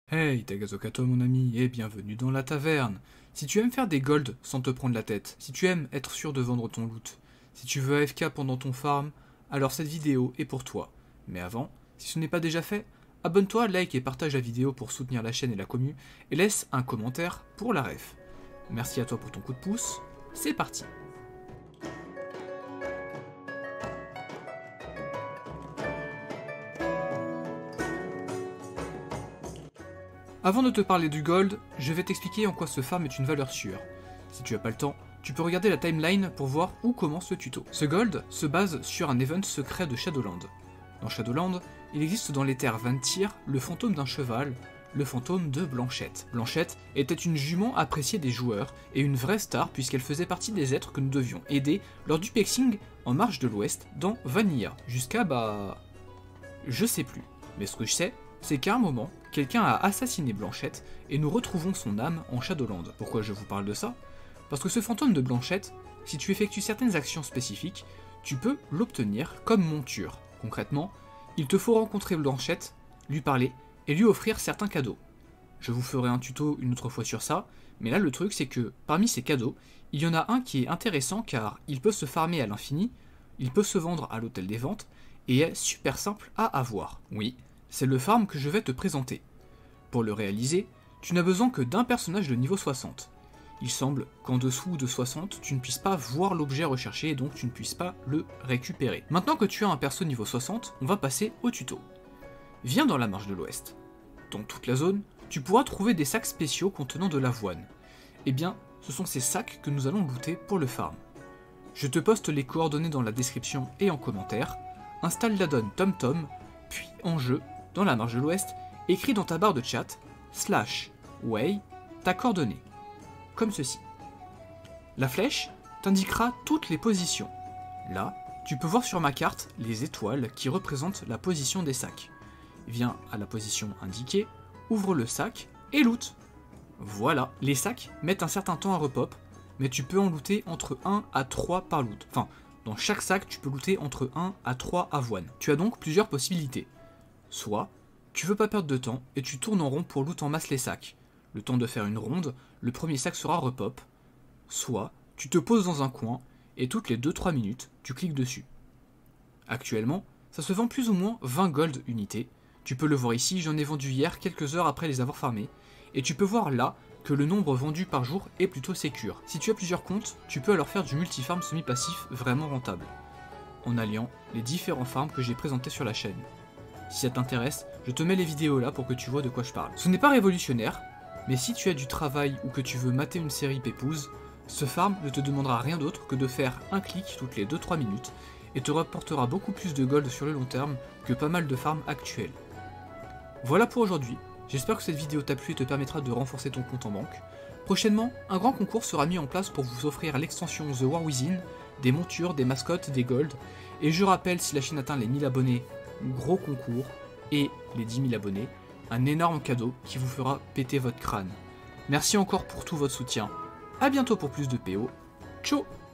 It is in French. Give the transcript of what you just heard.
Hey, Tagazokato mon ami, et bienvenue dans la taverne. Si tu aimes faire des golds sans te prendre la tête, si tu aimes être sûr de vendre ton loot, si tu veux AFK pendant ton farm, alors cette vidéo est pour toi. Mais avant, si ce n'est pas déjà fait, abonne-toi, like et partage la vidéo pour soutenir la chaîne et la commu, et laisse un commentaire pour la ref. Merci à toi pour ton coup de pouce, c'est parti. Avant de te parler du gold, je vais t'expliquer en quoi ce farm est une valeur sûre. Si tu as pas le temps, tu peux regarder la timeline pour voir où commence le tuto. Ce gold se base sur un event secret de Shadowland. Dans Shadowland, il existe dans les terres Vantyr le fantôme d'un cheval, le fantôme de Blanchette. Blanchette était une jument appréciée des joueurs et une vraie star puisqu'elle faisait partie des êtres que nous devions aider lors du pexing en marche de l'ouest dans Vanilla, jusqu'à je sais plus. Mais ce que je sais, c'est qu'à un moment, quelqu'un a assassiné Blanchette et nous retrouvons son âme en Shadowland. Pourquoi je vous parle de ça? Parce que ce fantôme de Blanchette, si tu effectues certaines actions spécifiques, tu peux l'obtenir comme monture. Concrètement, il te faut rencontrer Blanchette, lui parler et lui offrir certains cadeaux. Je vous ferai un tuto une autre fois sur ça, mais là le truc c'est que parmi ces cadeaux, il y en a un qui est intéressant car il peut se farmer à l'infini, il peut se vendre à l'hôtel des ventes et est super simple à avoir. Oui, c'est le farm que je vais te présenter. Pour le réaliser, tu n'as besoin que d'un personnage de niveau 60. Il semble qu'en dessous de 60, tu ne puisses pas voir l'objet recherché et donc tu ne puisses pas le récupérer. Maintenant que tu as un perso niveau 60, on va passer au tuto. Viens dans la marche de l'ouest. Dans toute la zone, tu pourras trouver des sacs spéciaux contenant de l'avoine. Eh bien, ce sont ces sacs que nous allons looter pour le farm. Je te poste les coordonnées dans la description et en commentaire. Installe l'addon TomTom, puis en jeu, dans la marge de l'ouest, écris dans ta barre de chat /way ta coordonnée, comme ceci. La flèche t'indiquera toutes les positions. Là, tu peux voir sur ma carte les étoiles qui représentent la position des sacs. Viens à la position indiquée, ouvre le sac et loot. Voilà, les sacs mettent un certain temps à repop, mais tu peux en looter entre 1 à 3 par loot. Enfin, dans chaque sac, tu peux looter entre 1 à 3 avoines. Tu as donc plusieurs possibilités. Soit, tu veux pas perdre de temps et tu tournes en rond pour loot en masse les sacs. Le temps de faire une ronde, le premier sac sera repop. Soit, tu te poses dans un coin et toutes les 2-3 minutes, tu cliques dessus. Actuellement, ça se vend plus ou moins 20 gold unités. Tu peux le voir ici, j'en ai vendu hier quelques heures après les avoir farmés. Et tu peux voir là que le nombre vendu par jour est plutôt sécure. Si tu as plusieurs comptes, tu peux alors faire du multifarm semi-passif vraiment rentable, en alliant les différents farms que j'ai présentés sur la chaîne. Si ça t'intéresse, je te mets les vidéos là pour que tu vois de quoi je parle. Ce n'est pas révolutionnaire, mais si tu as du travail ou que tu veux mater une série pépouze, ce farm ne te demandera rien d'autre que de faire un clic toutes les 2-3 minutes et te rapportera beaucoup plus de gold sur le long terme que pas mal de farms actuels. Voilà pour aujourd'hui, j'espère que cette vidéo t'a plu et te permettra de renforcer ton compte en banque. Prochainement, un grand concours sera mis en place pour vous offrir l'extension The War Within, des montures, des mascottes, des golds, et je rappelle, si la chaîne atteint les 1000 abonnés, gros concours, et les 10 000 abonnés, un énorme cadeau qui vous fera péter votre crâne. Merci encore pour tout votre soutien, à bientôt pour plus de PO, ciao.